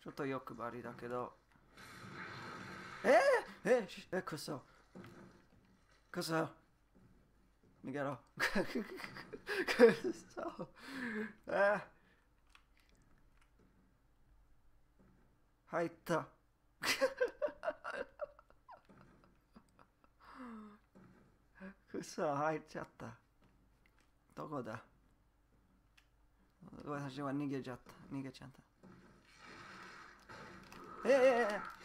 ちょっと欲張りだけど。クソ。クソ。逃げろ。クソ。入った。クソ、入っちゃった。どこだ？私は逃げちゃった。